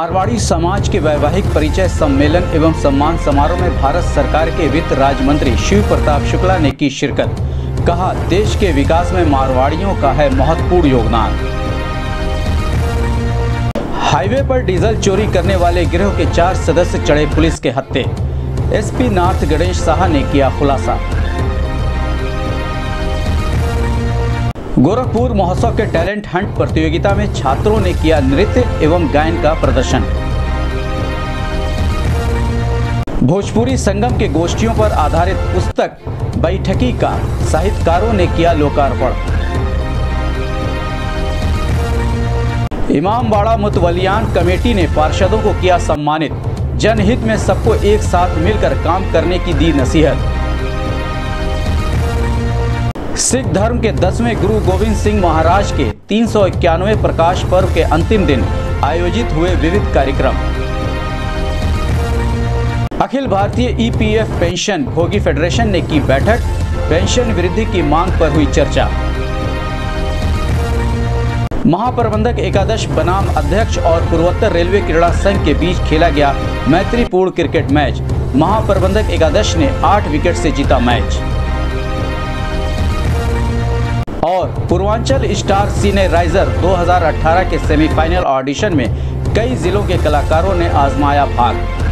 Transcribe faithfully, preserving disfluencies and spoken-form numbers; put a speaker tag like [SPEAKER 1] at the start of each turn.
[SPEAKER 1] मारवाड़ी समाज के वैवाहिक परिचय सम्मेलन एवं सम्मान समारोह में भारत सरकार के वित्त राज्य मंत्री शिव प्रताप शुक्ला ने की शिरकत। कहा, देश के विकास में मारवाड़ियों का है महत्वपूर्ण योगदान। हाईवे पर डीजल चोरी करने वाले गिरोह के चार सदस्य चढ़े पुलिस के हत्थे। एसपी नाथ गणेश साहा ने किया खुलासा। गोरखपुर महोत्सव के टैलेंट हंट प्रतियोगिता में छात्रों ने किया नृत्य एवं गायन का प्रदर्शन। भोजपुरी संगम के गोष्ठियों पर आधारित पुस्तक बैठकी का साहित्यकारों ने किया लोकार्पण। इमामबाड़ा मुतवलियान कमेटी ने पार्षदों को किया सम्मानित। जनहित में सबको एक साथ मिलकर काम करने की दी नसीहत। सिख धर्म के दसवें गुरु गोविंद सिंह महाराज के तीन सौ इक्यानवे प्रकाश पर्व के अंतिम दिन आयोजित हुए विविध कार्यक्रम। अखिल भारतीय ईपीएफ पेंशन भोगी फेडरेशन ने की बैठक। पेंशन वृद्धि की मांग पर हुई चर्चा। महाप्रबंधक एकादश बनाम अध्यक्ष और पूर्वोत्तर रेलवे क्रीड़ा संघ के बीच खेला गया मैत्रीपूर्ण क्रिकेट मैच। महाप्रबंधक एकादश ने आठ विकेट से जीता मैच। और पूर्वांचल स्टार सिने राइजर दो हज़ार अठारह के सेमीफाइनल ऑडिशन में कई जिलों के कलाकारों ने आजमाया भाग।